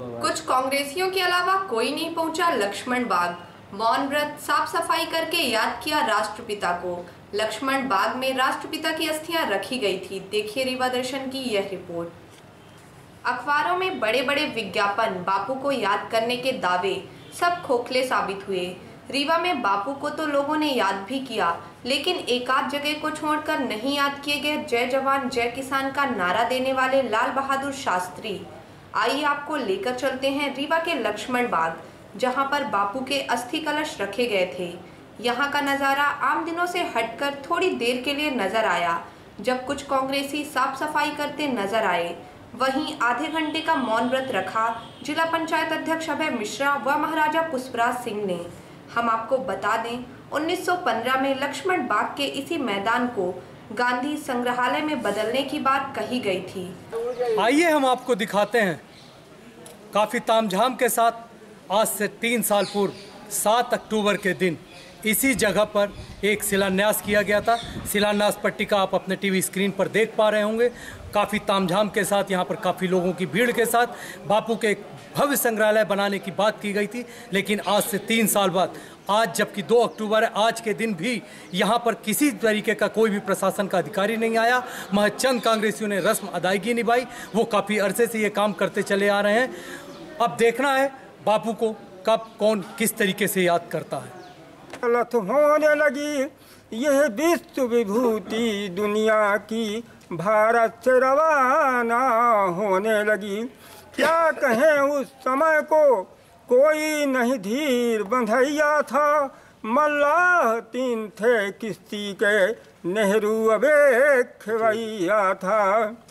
कुछ कांग्रेसियों के अलावा कोई नहीं पहुंचा लक्ष्मण बाग। मौन व्रत, साफ सफाई करके याद किया राष्ट्रपिता को। लक्ष्मण बाग में राष्ट्रपिता की अस्थियां रखी गई थी। देखिए रीवा दर्शन की यह रिपोर्ट। अखबारों में बड़े बड़े विज्ञापन, बापू को याद करने के दावे सब खोखले साबित हुए। रीवा में बापू को तो लोगों ने याद भी किया, लेकिन एक आध जगह को छोड़कर नहीं याद किए गए जय जवान जय किसान का नारा देने वाले लाल बहादुर शास्त्री। आइए आपको लेकर चलते हैं रीवा के लक्ष्मण बाग, जहां पर बापू के अस्थि कलश रखे गए थे। यहां का नजारा आम दिनों से हटकर थोड़ी देर के लिए नजर आया, जब कुछ कांग्रेसी साफ सफाई करते नजर आए। वहीं आधे घंटे का मौन व्रत रखा जिला पंचायत अध्यक्ष अभय मिश्रा व महाराजा पुष्पराज सिंह ने। हम आपको बता दें, 1915 में लक्ष्मण बाग के इसी मैदान को गांधी संग्रहालय में बदलने की बात कही गई थी। आइए हम आपको दिखाते हैं। काफ़ी तामझाम के साथ आज से 3 साल पूर्व 7 अक्टूबर के दिन इसी जगह पर एक शिलान्यास किया गया था। शिलान्यास पट्टिका आप अपने टीवी स्क्रीन पर देख पा रहे होंगे। काफ़ी तामझाम के साथ, यहाँ पर काफ़ी लोगों की भीड़ के साथ बापू के एक भव्य संग्रहालय बनाने की बात की गई थी। लेकिन आज से 3 साल बाद, आज जबकि 2 अक्टूबर है, आज के दिन भी यहाँ पर किसी तरीके का कोई भी प्रशासन का अधिकारी नहीं आया। महज चंद कांग्रेसियों ने रस्म अदायगी निभाई। वो काफ़ी अरसे से ये काम करते चले आ रहे हैं। अब देखना है बापू को कब कौन किस तरीके से याद करता है। गलत होने लगी यह विश्व विभूति दुनिया की, भारत से रवाना होने लगी। क्या कहें उस समय को, कोई नहीं धीर बंधैया था। मल्लाह 3 थे किश्ती के, नेहरू अब एक खेवैया था।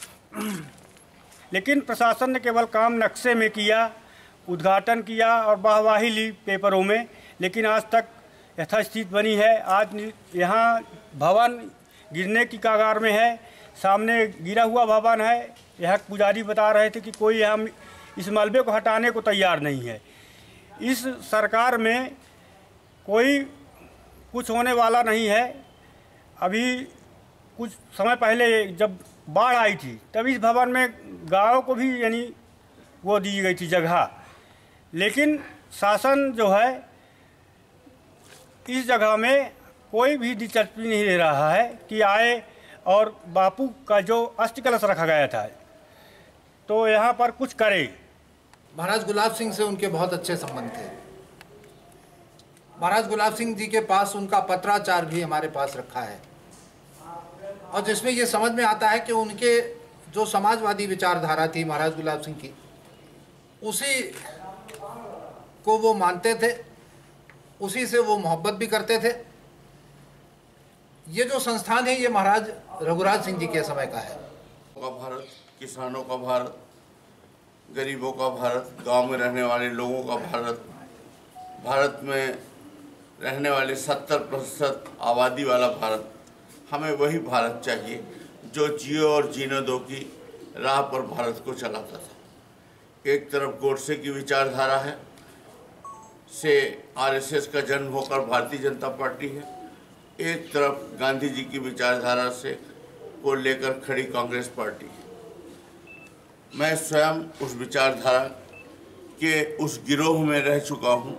लेकिन प्रशासन ने केवल काम नक्शे में किया, उद्घाटन किया और वाहवाही ली पेपरों में, लेकिन आज तक यथास्थिति बनी है। आज यहाँ भवन गिरने की कगार में है। सामने गिरा हुआ भवन है। यह पुजारी बता रहे थे कि कोई हम इस मलबे को हटाने को तैयार नहीं है। इस सरकार में कोई कुछ होने वाला नहीं है। अभी कुछ समय पहले जब बाढ़ आई थी, तब इस भवन में गाँव को भी यानी वो दी गई थी जगह, लेकिन शासन जो है इस जगह में कोई भी दिलचस्पी नहीं ले रहा है कि आए और बापू का जो अस्थि कलश रखा गया था तो यहाँ पर कुछ करे। महाराज गुलाब सिंह से उनके बहुत अच्छे संबंध थे। महाराज गुलाब सिंह जी के पास उनका पत्राचार भी हमारे पास रखा है, और जिसमें ये समझ में आता है कि उनके जो समाजवादी विचारधारा थी महाराज गुलाब सिंह की, उसी को वो मानते थे, उसी से वो मोहब्बत भी करते थे। ये जो संस्थान है ये महाराज रघुराज सिंह जी के समय का है। भारत, किसानों का भारत, गरीबों का भारत, गांव में रहने वाले लोगों का भारत, भारत में रहने वाले 70% आबादी वाला भारत। हमें वही भारत चाहिए जो जियो और जीने दो की राह पर भारत को चलाता था। एक तरफ गोडसे की विचारधारा है, से आरएसएस का जन्म होकर भारतीय जनता पार्टी है। एक तरफ गांधी जी की विचारधारा से को लेकर खड़ी कांग्रेस पार्टी है। मैं स्वयं उस विचारधारा के उस गिरोह में रह चुका हूँ,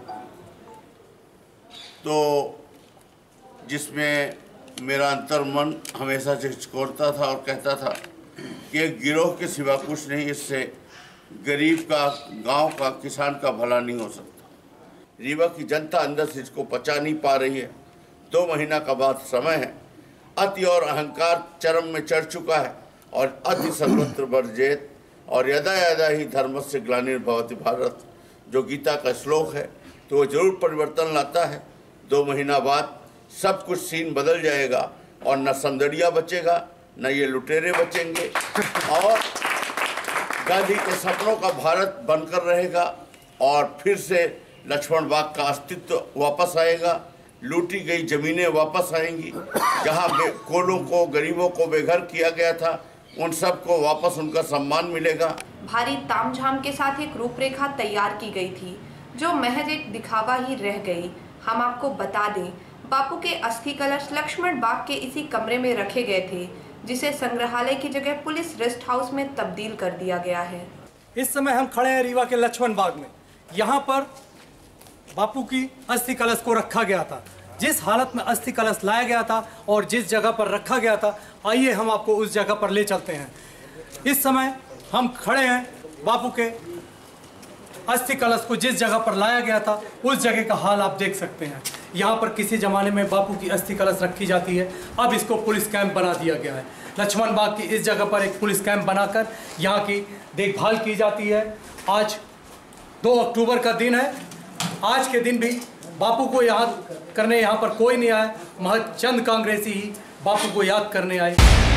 तो जिसमें मेरा अंतर्मन हमेशा झिझकोरता था और कहता था कि एक गिरोह के सिवा कुछ नहीं, इससे गरीब का, गांव का, किसान का भला नहीं हो सकता। रीवा की जनता अंदर से इसको पचा नहीं पा रही है। 2 महीना का बाद समय है। अति और अहंकार चरम में चढ़ चुका है, और अति सर्वत्र वर्जेत और यदा यदा ही धर्मस्य ग्लानिर्भवति भारत, जो गीता का श्लोक है, तो वो जरूर परिवर्तन लाता है। 2 महीना बाद सब कुछ सीन बदल जाएगा, और न समदड़िया बचेगा, न ये लुटेरे बचेंगे, और गांधी के सपनों का भारत बनकर रहेगा, और फिर से लक्ष्मण बाग का अस्तित्व वापस आएगा। लूटी गई जमीनें वापस आएंगी। जहां कोलों को, गरीबों को बेघर किया गया था, उन सबको वापस उनका सम्मान मिलेगा। भारी तामझाम के साथ एक रूपरेखा तैयार की गई थी, जो महज एक दिखावा ही रह गई। हम आपको बता दें, बापू के अस्थि कलश लक्ष्मण बाग के इसी कमरे में रखे गए थे, जिसे संग्रहालय की जगह पुलिस रेस्ट हाउस में तब्दील कर दिया गया है। इस समय हम खड़े हैं रीवा के लक्ष्मण बाग में। यहाँ पर बापू की अस्थि कलश को रखा गया था। जिस हालत में अस्थि कलश लाया गया था और जिस जगह पर रखा गया था, आइए हम आपको उस जगह पर ले चलते हैं। इस समय हम खड़े हैं बापू के अस्थि कलश को जिस जगह पर लाया गया था, उस जगह का हाल आप देख सकते हैं। यहाँ पर किसी ज़माने में बापू की अस्थि कलश रखी जाती है, अब इसको पुलिस कैंप बना दिया गया है। लक्ष्मण बाग की इस जगह पर एक पुलिस कैंप बनाकर यहाँ की देखभाल की जाती है। आज 2 अक्टूबर का दिन है। आज के दिन भी बापू को याद करने यहाँ पर कोई नहीं आया, महज चंद कांग्रेसी ही बापू को याद करने आए।